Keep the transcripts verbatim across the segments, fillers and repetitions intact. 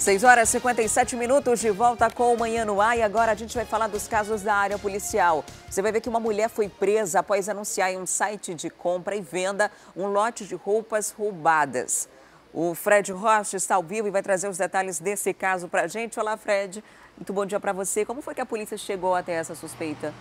seis horas e cinquenta e sete minutos, de volta com o Manhã no Ar. E agora a gente vai falar dos casos da área policial. Você vai ver que uma mulher foi presa após anunciar em um site de compra e venda um lote de roupas roubadas. O Fred Rocha está ao vivo e vai trazer os detalhes desse caso para a gente. Olá, Fred. Muito bom dia para você. Como foi que a polícia chegou até essa suspeita?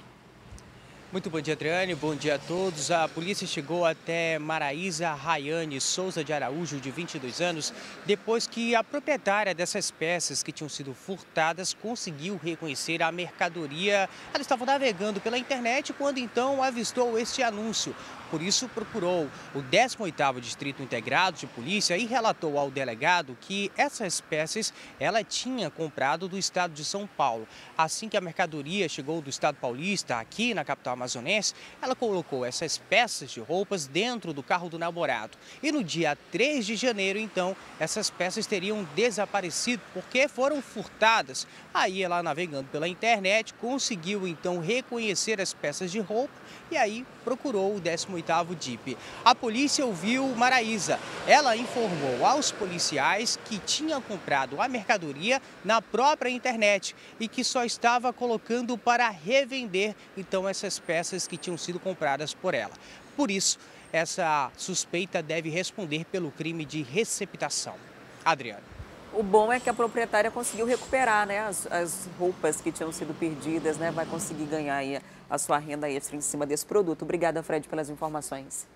Muito bom dia, Adriane. Bom dia a todos. A polícia chegou até Maraísa Rayane Souza de Araújo, de vinte e dois anos, depois que a proprietária dessas peças que tinham sido furtadas conseguiu reconhecer a mercadoria. Ela estava navegando pela internet quando então avistou este anúncio. Por isso, procurou o décimo oitavo Distrito Integrado de Polícia e relatou ao delegado que essas peças ela tinha comprado do estado de São Paulo. Assim que a mercadoria chegou do estado paulista, aqui na capital amazonense, ela colocou essas peças de roupas dentro do carro do namorado. E no dia três de janeiro, então, essas peças teriam desaparecido porque foram furtadas. Aí ela, navegando pela internet, conseguiu então reconhecer as peças de roupa e aí procurou o décimo oitavo D I P. A polícia ouviu Maraísa. Ela informou aos policiais que tinha comprado a mercadoria na própria internet e que só estava colocando para revender então essas peças que tinham sido compradas por ela. Por isso, essa suspeita deve responder pelo crime de receptação. Adriane. O bom é que a proprietária conseguiu recuperar, né, as, as roupas que tinham sido perdidas, né? Vai conseguir ganhar aí a sua renda extra em cima desse produto. Obrigada, Fred, pelas informações.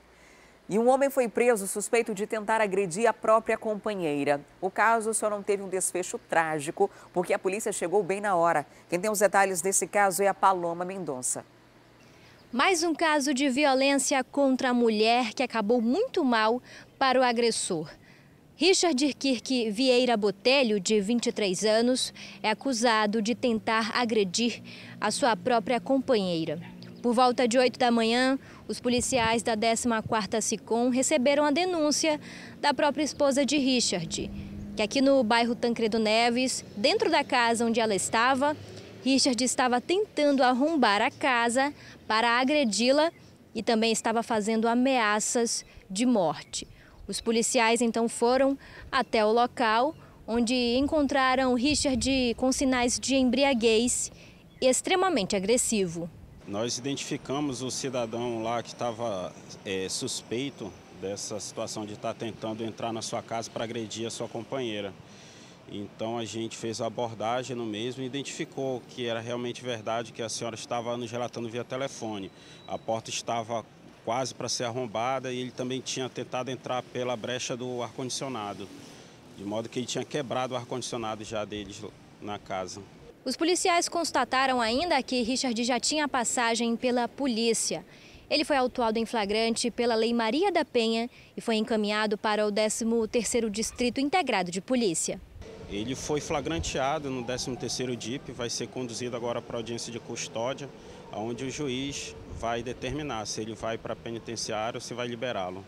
E um homem foi preso suspeito de tentar agredir a própria companheira. O caso só não teve um desfecho trágico, porque a polícia chegou bem na hora. Quem tem os detalhes desse caso é a Paloma Mendonça. Mais um caso de violência contra a mulher que acabou muito mal para o agressor. Richard Kirk Vieira Botelho, de vinte e três anos, é acusado de tentar agredir a sua própria companheira. Por volta de oito da manhã, os policiais da décima quarta SICOM receberam a denúncia da própria esposa de Richard, que aqui no bairro Tancredo Neves, dentro da casa onde ela estava, Richard estava tentando arrombar a casa para agredi-la e também estava fazendo ameaças de morte. Os policiais então foram até o local, onde encontraram Richard com sinais de embriaguez e extremamente agressivo. Nós identificamos o cidadão lá que estava é, suspeito dessa situação de estar tentando entrar na sua casa para agredir a sua companheira. Então a gente fez a abordagem no mesmo e identificou que era realmente verdade que a senhora estava nos relatando via telefone. A porta estava quase para ser arrombada e ele também tinha tentado entrar pela brecha do ar-condicionado, de modo que ele tinha quebrado o ar-condicionado já deles na casa. Os policiais constataram ainda que Richard já tinha passagem pela polícia. Ele foi autuado em flagrante pela Lei Maria da Penha e foi encaminhado para o décimo terceiro Distrito Integrado de Polícia. Ele foi flagranteado no décimo terceiro D I P, vai ser conduzido agora para a audiência de custódia, onde o juiz vai determinar se ele vai para a penitenciária ou se vai liberá-lo.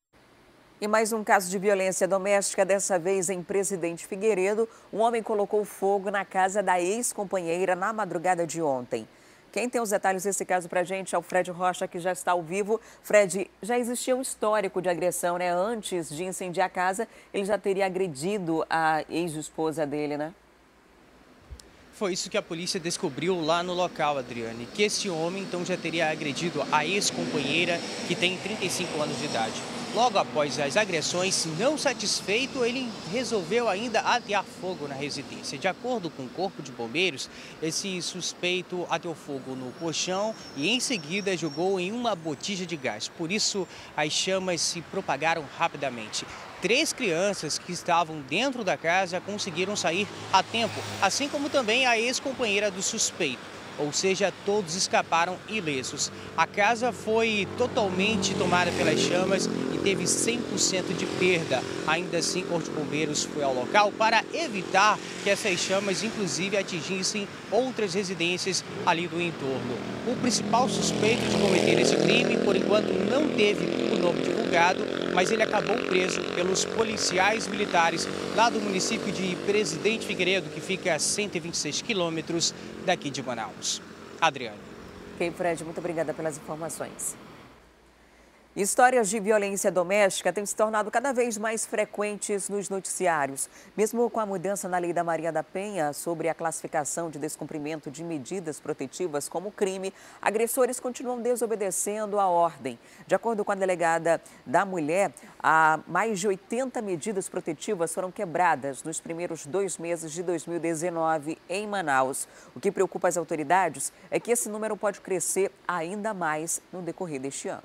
E mais um caso de violência doméstica, dessa vez em Presidente Figueiredo. Um homem colocou fogo na casa da ex-companheira na madrugada de ontem. Quem tem os detalhes desse caso para a gente é o Fred Rocha, que já está ao vivo. Fred, já existia um histórico de agressão, né? Antes de incendiar a casa, ele já teria agredido a ex-esposa dele, né? Foi isso que a polícia descobriu lá no local, Adriane, que esse homem então já teria agredido a ex-companheira, que tem trinta e cinco anos de idade. Logo após as agressões, não satisfeito, ele resolveu ainda atear fogo na residência. De acordo com o Corpo de Bombeiros, esse suspeito ateou fogo no colchão e em seguida jogou em uma botija de gás. Por isso, as chamas se propagaram rapidamente. Três crianças que estavam dentro da casa conseguiram sair a tempo, assim como também a ex-companheira do suspeito. Ou seja, todos escaparam ilesos. A casa foi totalmente tomada pelas chamas e teve cem por cento de perda. Ainda assim, o Corpo de Bombeiros foi ao local para evitar que essas chamas, inclusive, atingissem outras residências ali do entorno. O principal suspeito de cometer esse crime, por enquanto, não teve o nome divulgado, mas ele acabou preso pelos policiais militares lá do município de Presidente Figueiredo, que fica a cento e vinte e seis quilômetros daqui de Manaus. Adriane. Ok, Fred, muito obrigada pelas informações. Histórias de violência doméstica têm se tornado cada vez mais frequentes nos noticiários. Mesmo com a mudança na Lei da Maria da Penha sobre a classificação de descumprimento de medidas protetivas como crime, agressores continuam desobedecendo a ordem. De acordo com a delegada da mulher, há mais de oitenta medidas protetivas foram quebradas nos primeiros dois meses de dois mil e dezenove em Manaus. O que preocupa as autoridades é que esse número pode crescer ainda mais no decorrer deste ano.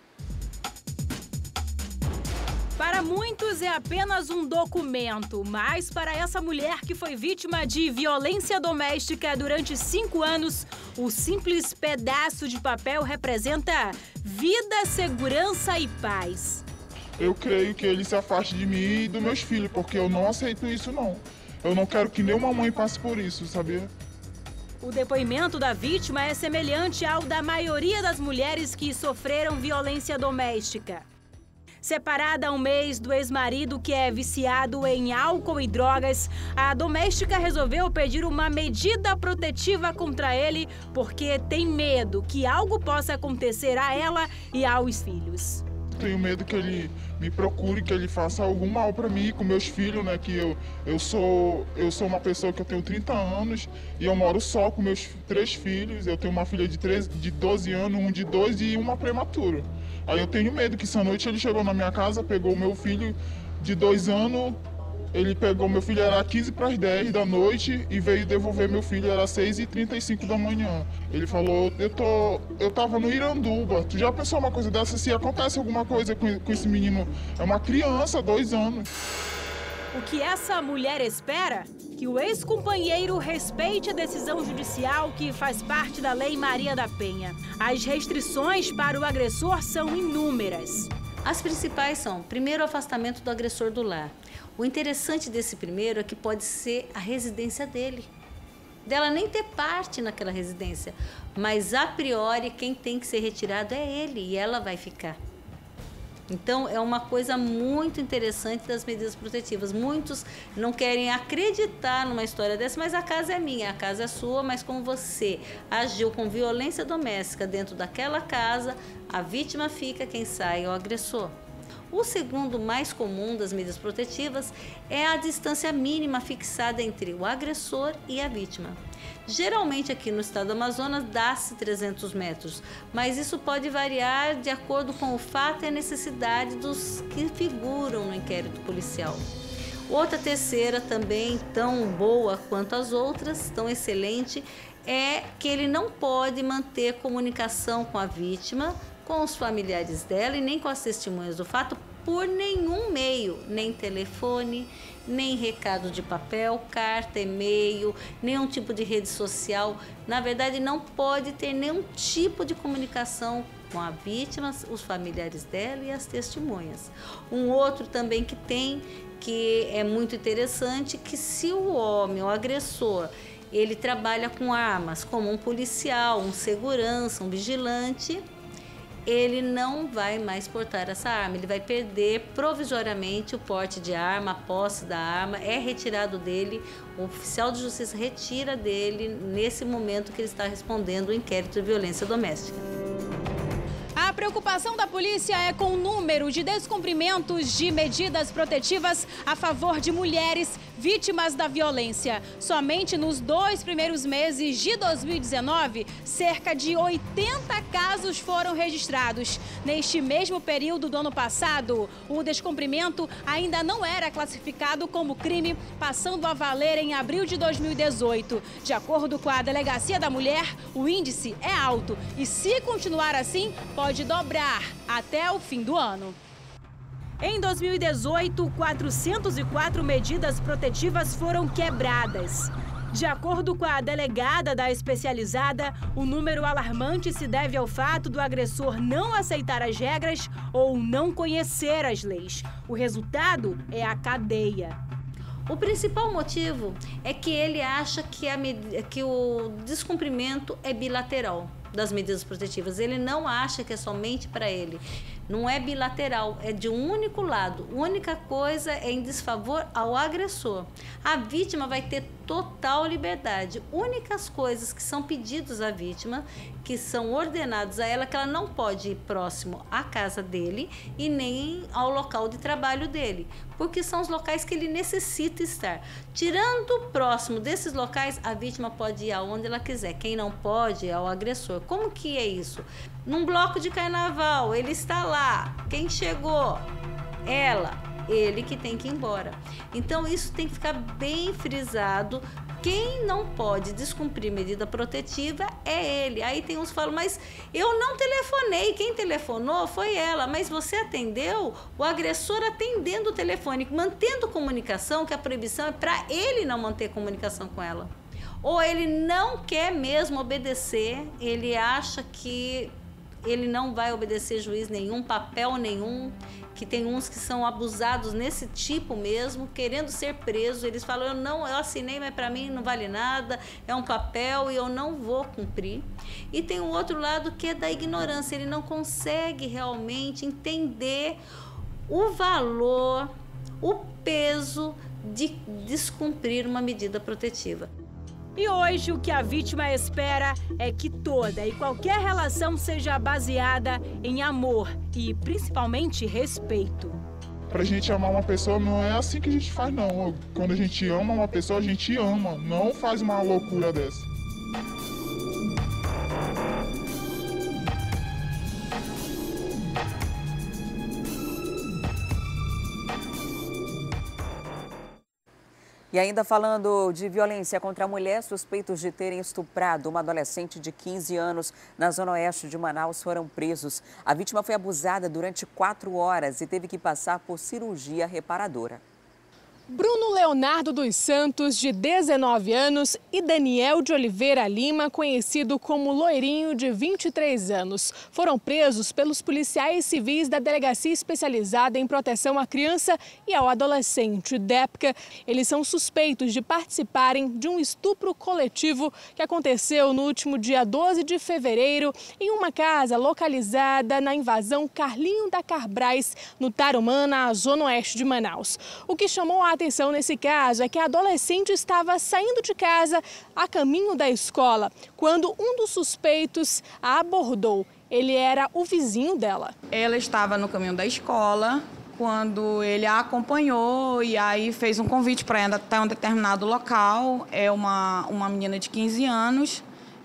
Para muitos é apenas um documento, mas para essa mulher que foi vítima de violência doméstica durante cinco anos, o simples pedaço de papel representa vida, segurança e paz. Eu creio que ele se afaste de mim e dos meus filhos, porque eu não aceito isso não. Eu não quero que nenhuma mãe passe por isso, sabia? O depoimento da vítima é semelhante ao da maioria das mulheres que sofreram violência doméstica. Separada há um mês do ex-marido que é viciado em álcool e drogas, a doméstica resolveu pedir uma medida protetiva contra ele porque tem medo que algo possa acontecer a ela e aos filhos. Tenho medo que ele me procure, que ele faça algum mal para mim, com meus filhos, né? Que eu, eu, sou, eu sou uma pessoa que eu tenho trinta anos e eu moro só com meus três filhos. Eu tenho uma filha de, treze, de doze anos, um de dois e uma prematura. Aí eu tenho medo que essa noite ele chegou na minha casa, pegou o meu filho de dois anos, ele pegou meu filho, era quinze para as dez da noite e veio devolver meu filho, era seis e trinta e cinco da manhã. Ele falou, eu, tô, eu tava no Iranduba, tu já pensou uma coisa dessa? Se acontece alguma coisa com, com esse menino, é uma criança, dois anos. O que essa mulher espera? Que o ex-companheiro respeite a decisão judicial que faz parte da Lei Maria da Penha. As restrições para o agressor são inúmeras. As principais são, primeiro, o afastamento do agressor do lar. O interessante desse primeiro é que pode ser a residência dele. Dela nem ter parte naquela residência, mas a priori quem tem que ser retirado é ele e ela vai ficar. Então, é uma coisa muito interessante das medidas protetivas. Muitos não querem acreditar numa história dessa, mas a casa é minha, a casa é sua, mas como você agiu com violência doméstica dentro daquela casa, a vítima fica, quem sai é o agressor. O segundo mais comum das medidas protetivas é a distância mínima fixada entre o agressor e a vítima. Geralmente aqui no estado do Amazonas dá-se trezentos metros, mas isso pode variar de acordo com o fato e a necessidade dos que figuram no inquérito policial. Outra terceira, também tão boa quanto as outras, tão excelente, é que ele não pode manter comunicação com a vítima, com os familiares dela e nem com as testemunhas do fato por nenhum meio, nem telefone, nem recado de papel, carta, e-mail, nenhum tipo de rede social. Na verdade, não pode ter nenhum tipo de comunicação com a vítima, os familiares dela e as testemunhas. Um outro também que tem, que é muito interessante, que se o homem, o agressor, ele trabalha com armas, como um policial, um segurança, um vigilante, ele não vai mais portar essa arma, ele vai perder provisoriamente o porte de arma, a posse da arma, é retirado dele, o oficial de justiça retira dele nesse momento que ele está respondendo o inquérito de violência doméstica. A preocupação da polícia é com o número de descumprimentos de medidas protetivas a favor de mulheres vítimas da violência. Somente nos dois primeiros meses de dois mil e dezenove, cerca de oitenta casos foram registrados. Neste mesmo período do ano passado, o descumprimento ainda não era classificado como crime, passando a valer em abril de dois mil e dezoito. De acordo com a Delegacia da Mulher, o índice é alto e, se continuar assim, pode dobrar até o fim do ano. Em dois mil e dezoito, quatrocentas e quatro medidas protetivas foram quebradas. De acordo com a delegada da especializada, o número alarmante se deve ao fato do agressor não aceitar as regras ou não conhecer as leis. O resultado é a cadeia. O principal motivo é que ele acha que, a, que o descumprimento é bilateral das medidas protetivas. Ele não acha que é somente para ele. Não é bilateral, é de um único lado. A única coisa é em desfavor ao agressor. A vítima vai ter total liberdade. Únicas coisas que são pedidos à vítima, que são ordenados a ela, que ela não pode ir próximo à casa dele e nem ao local de trabalho dele, porque são os locais que ele necessita estar. Tirando próximo desses locais, a vítima pode ir aonde ela quiser. Quem não pode é o agressor. Como que é isso? Num bloco de carnaval, ele está lá. Quem chegou? Ela. Ele que tem que ir embora. Então isso tem que ficar bem frisado. Quem não pode descumprir medida protetiva é ele. Aí tem uns que falam, mas eu não telefonei, quem telefonou foi ela, mas você atendeu? O agressor atendendo o telefone, mantendo comunicação, que a proibição é para ele não manter comunicação com ela. Ou ele não quer mesmo obedecer, ele acha que ele não vai obedecer juiz nenhum, papel nenhum, que tem uns que são abusados nesse tipo mesmo, querendo ser presos. Eles falam, eu não, eu assinei, mas para mim não vale nada, é um papel e eu não vou cumprir. E tem um outro lado que é da ignorância, ele não consegue realmente entender o valor, o peso de descumprir uma medida protetiva. E hoje o que a vítima espera é que toda e qualquer relação seja baseada em amor e principalmente respeito. Pra gente amar uma pessoa não é assim que a gente faz, não. Quando a gente ama uma pessoa, a gente ama, não faz uma loucura dessa. E ainda falando de violência contra a mulher, suspeitos de terem estuprado uma adolescente de quinze anos na zona oeste de Manaus foram presos. A vítima foi abusada durante quatro horas e teve que passar por cirurgia reparadora. Bruno Leonardo dos Santos, de dezenove anos, e Daniel de Oliveira Lima, conhecido como Loirinho, de vinte e três anos, foram presos pelos policiais civis da Delegacia Especializada em Proteção à Criança e ao Adolescente, DEPCA. Eles são suspeitos de participarem de um estupro coletivo que aconteceu no último dia doze de fevereiro em uma casa localizada na invasão Carlinho da Carbrais, no Tarumã, na zona oeste de Manaus. O que chamou a atenção nesse caso é que a adolescente estava saindo de casa a caminho da escola quando um dos suspeitos a abordou. Ele era o vizinho dela. Ela estava no caminho da escola quando ele a acompanhou e aí fez um convite para ela estar em um determinado local. É uma, uma menina de quinze anos.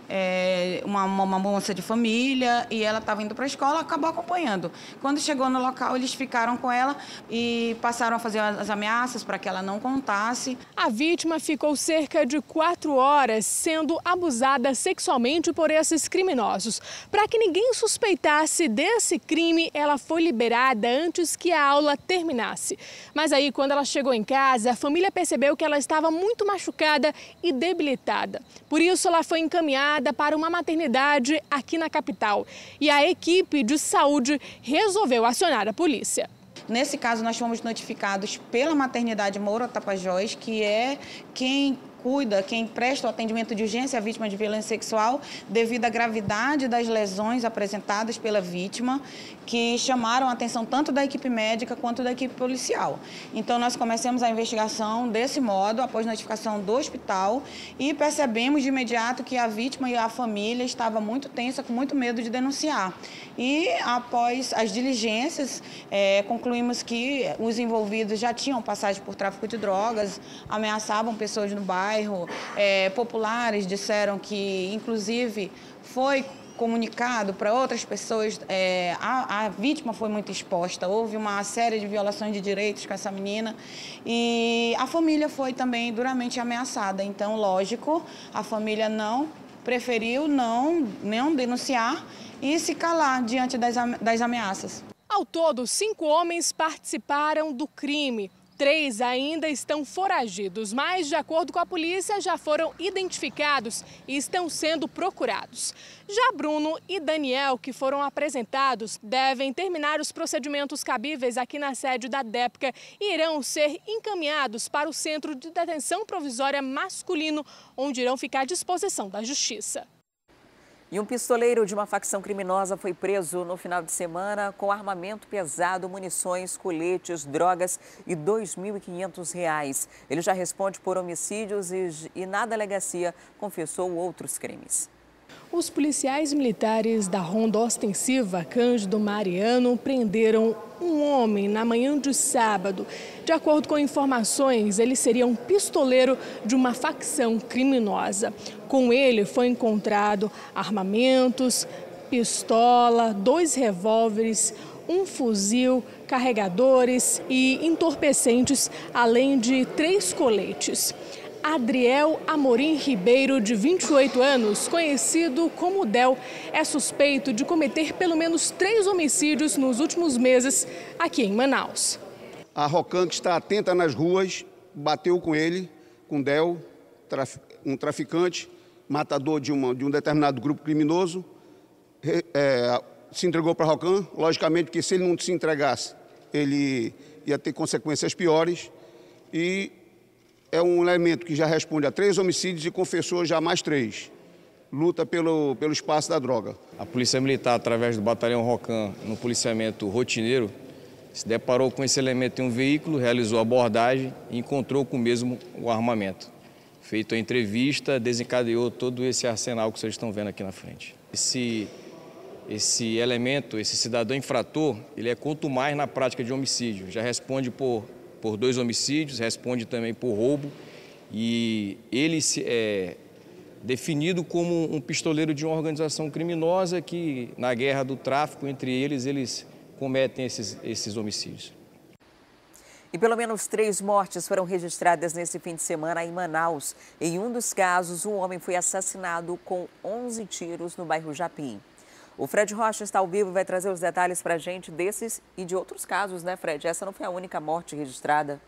É uma, uma moça de família, e ela estava indo para a escola, acabou acompanhando. Quando chegou no local, eles ficaram com ela e passaram a fazer as ameaças para que ela não contasse. A vítima ficou cerca de quatro horas sendo abusada sexualmente por esses criminosos. Para que ninguém suspeitasse desse crime, ela foi liberada antes que a aula terminasse. Mas aí, quando ela chegou em casa, a família percebeu que ela estava muito machucada e debilitada. Por isso, ela foi encaminhada para uma maternidade aqui na capital. E a equipe de saúde resolveu acionar a polícia. Nesse caso, nós fomos notificados pela maternidade Moura Tapajós, que é quem cuida, quem presta o atendimento de urgência à vítima de violência sexual, devido à gravidade das lesões apresentadas pela vítima, que chamaram a atenção tanto da equipe médica quanto da equipe policial. Então, nós começamos a investigação desse modo, após notificação do hospital, e percebemos de imediato que a vítima e a família estavam muito tensa, com muito medo de denunciar. E, após as diligências, é, concluímos que os envolvidos já tinham passagem por tráfico de drogas, ameaçavam pessoas no bairro. É, populares disseram que, inclusive, foi comunicado para outras pessoas, é, a, a vítima foi muito exposta, houve uma série de violações de direitos com essa menina e a família foi também duramente ameaçada. Então, lógico, a família não preferiu não, não denunciar e se calar diante das, das ameaças. Ao todo, cinco homens participaram do crime. Três ainda estão foragidos, mas, de acordo com a polícia, já foram identificados e estão sendo procurados. Já Bruno e Daniel, que foram apresentados, devem terminar os procedimentos cabíveis aqui na sede da DEPCA e irão ser encaminhados para o Centro de Detenção Provisória Masculino, onde irão ficar à disposição da Justiça. E um pistoleiro de uma facção criminosa foi preso no final de semana com armamento pesado, munições, coletes, drogas e dois mil e quinhentos reais. Ele já responde por homicídios e, e na delegacia confessou outros crimes. Os policiais militares da Ronda Ostensiva Cândido Mariano prenderam um homem na manhã de sábado. De acordo com informações, ele seria um pistoleiro de uma facção criminosa. Com ele foi encontrado armamentos, pistola, dois revólveres, um fuzil, carregadores e entorpecentes, além de três coletes. Adriel Amorim Ribeiro, de vinte e oito anos, conhecido como Del, é suspeito de cometer pelo menos três homicídios nos últimos meses aqui em Manaus. A Rocan, que está atenta nas ruas, bateu com ele, com Del, um traficante, matador de, uma, de um determinado grupo criminoso, é, se entregou para a Rocan, logicamente que se ele não se entregasse, ele ia ter consequências piores, e é um elemento que já responde a três homicídios e confessou já mais três. Luta pelo, pelo espaço da droga. A Polícia Militar, através do Batalhão Rocan, no policiamento rotineiro, se deparou com esse elemento em um veículo, realizou a abordagem e encontrou com o mesmo o armamento. Feito a entrevista, desencadeou todo esse arsenal que vocês estão vendo aqui na frente. Esse, esse elemento, esse cidadão infrator, ele é contumaz na prática de homicídio. Já responde por... por dois homicídios, responde também por roubo, e ele é definido como um pistoleiro de uma organização criminosa que, na guerra do tráfico, entre eles, eles cometem esses, esses homicídios. E pelo menos três mortes foram registradas nesse fim de semana em Manaus. Em um dos casos, um homem foi assassinado com onze tiros no bairro Japim. O Fred Rocha está ao vivo e vai trazer os detalhes para a gente desses e de outros casos, né, Fred? Essa não foi a única morte registrada.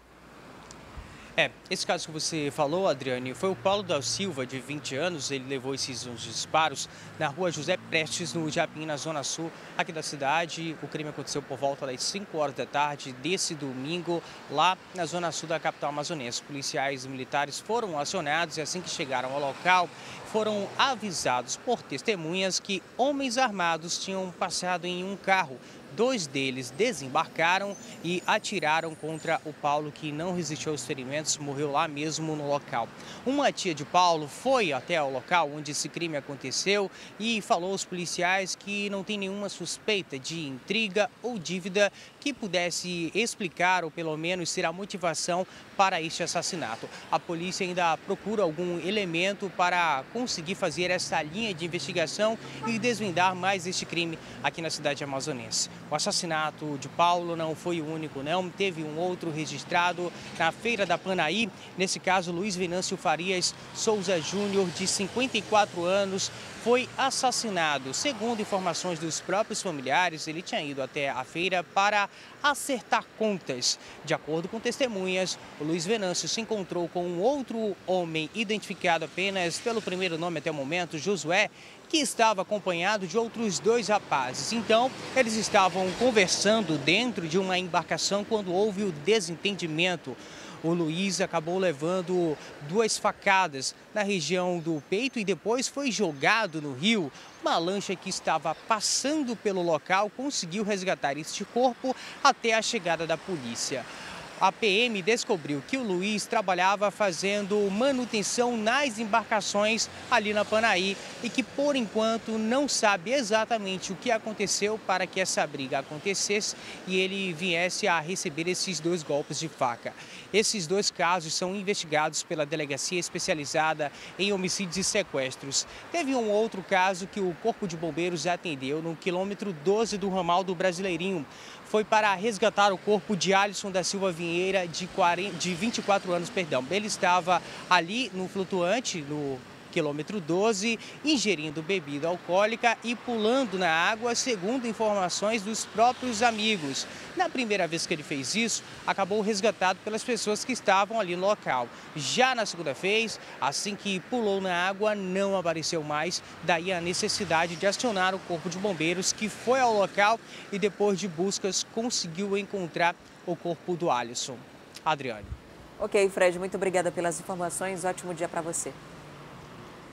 É, esse caso que você falou, Adriane, foi o Paulo da Silva, de vinte anos. Ele levou esses uns disparos na rua José Prestes, no Japim, na zona sul aqui da cidade. O crime aconteceu por volta das cinco horas da tarde desse domingo, lá na zona sul da capital amazonense. Policiais militares foram acionados e assim que chegaram ao local, foram avisados por testemunhas que homens armados tinham passado em um carro. Dois deles desembarcaram e atiraram contra o Paulo, que não resistiu aos ferimentos, morreu lá mesmo no local. Uma tia de Paulo foi até o local onde esse crime aconteceu e falou aos policiais que não tem nenhuma suspeita de intriga ou dívida que pudesse explicar ou pelo menos ser a motivação para este assassinato. A polícia ainda procura algum elemento para conseguir fazer essa linha de investigação e desvendar mais este crime aqui na cidade amazonense. O assassinato de Paulo não foi o único, não. Teve um outro registrado na Feira da Panaí. Nesse caso, Luiz Venâncio Farias Souza Júnior, de cinquenta e quatro anos, foi assassinado. Segundo informações dos próprios familiares, ele tinha ido até a feira para acertar contas. De acordo com testemunhas, o Luiz Venâncio se encontrou com um outro homem identificado apenas pelo primeiro nome até o momento, Josué, que estava acompanhado de outros dois rapazes. Então, eles estavam conversando dentro de uma embarcação quando houve o desentendimento. O Luiz acabou levando duas facadas na região do peito e depois foi jogado no rio. Uma lancha que estava passando pelo local conseguiu resgatar este corpo até a chegada da polícia. A P M descobriu que o Luiz trabalhava fazendo manutenção nas embarcações ali na Panaí e que, por enquanto, não sabe exatamente o que aconteceu para que essa briga acontecesse e ele viesse a receber esses dois golpes de faca. Esses dois casos são investigados pela Delegacia Especializada em Homicídios e Sequestros. Teve um outro caso que o Corpo de Bombeiros atendeu no quilômetro doze do ramal do Brasileirinho. Foi para resgatar o corpo de Alisson da Silva Vieira, de, quarenta, de vinte e quatro anos, perdão. Ele estava ali no flutuante, no quilômetro doze, ingerindo bebida alcoólica e pulando na água, segundo informações dos próprios amigos. Na primeira vez que ele fez isso, acabou resgatado pelas pessoas que estavam ali no local. Já na segunda vez, assim que pulou na água, não apareceu mais, daí a necessidade de acionar o Corpo de Bombeiros, que foi ao local e depois de buscas conseguiu encontrar o corpo do Alisson. Adriane. Ok, Fred, muito obrigada pelas informações, ótimo dia para você.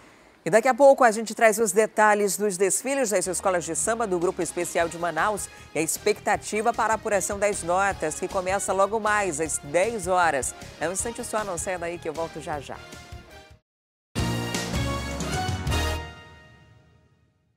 E daqui a pouco a gente traz os detalhes dos desfiles das escolas de samba do Grupo Especial de Manaus e a expectativa para a apuração das notas, que começa logo mais às dez horas. É um instante só, não saia daí que eu volto já já.